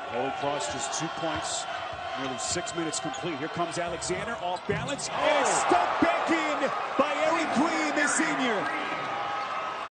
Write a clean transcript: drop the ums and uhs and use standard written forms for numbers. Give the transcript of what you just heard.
Holy Cross just 2 points, nearly 6 minutes complete. Here comes Alexander, off balance, and stuck back in by Eric Queen, the senior.